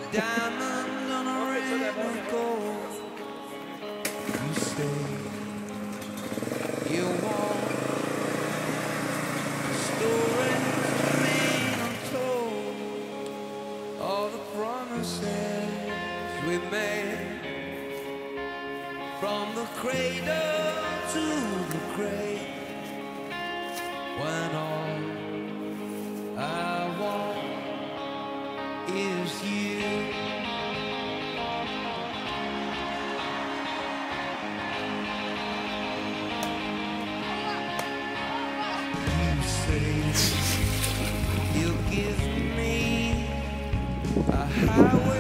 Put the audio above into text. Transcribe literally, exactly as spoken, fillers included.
diamonds on a ring of gold. You say you want stories remain untold. All the promises we made, from the cradle to the grave, when all I want is you. You say you'll give me a highway